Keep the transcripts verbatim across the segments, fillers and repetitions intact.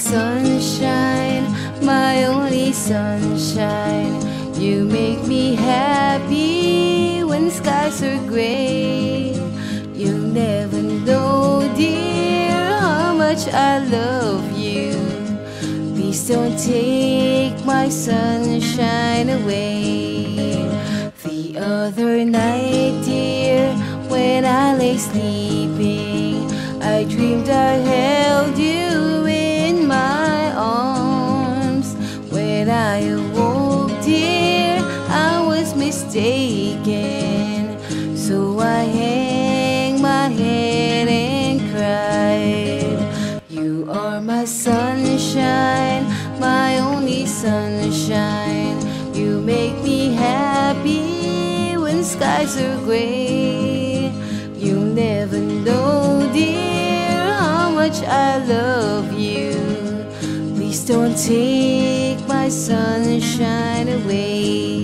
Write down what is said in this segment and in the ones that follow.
sunshine, my only sunshine. You make me happy when skies are gray. You'll never know, dear, how much I love you. Please don't take my sunshine away. The other night, dear, when I lay sleeping, I dreamed I held you in my arms. When I awoke, dear, I was mistaken. So I hang my head and cried. You are my sunshine, my only sunshine. You make me happy when skies are gray. You'll never know, dear, how much I love you. Please don't take my sunshine away.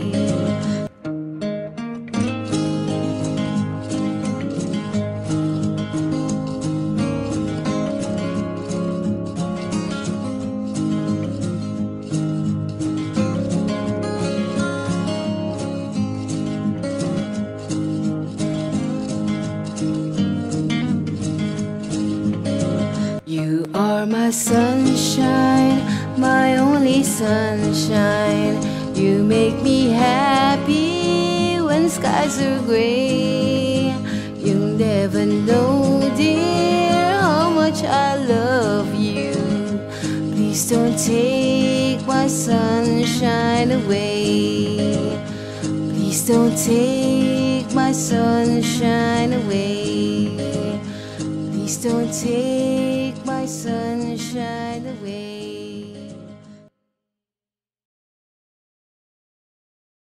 You are my sunshine, my only sunshine. You make me happy when skies are gray. You'll never know, dear, how much I love you. Please don't take my sunshine away. Please don't take my sunshine away. Please don't take my sunshine away.